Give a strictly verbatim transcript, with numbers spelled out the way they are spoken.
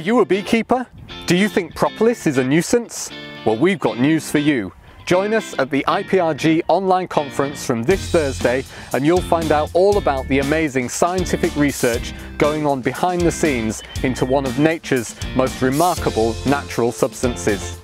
you a beekeeper? Do you think propolis is a nuisance? Well, we've got news for you. Join us at the I P R G online conference from this Thursday and you'll find out all about the amazing scientific research going on behind the scenes into one of nature's most remarkable natural substances.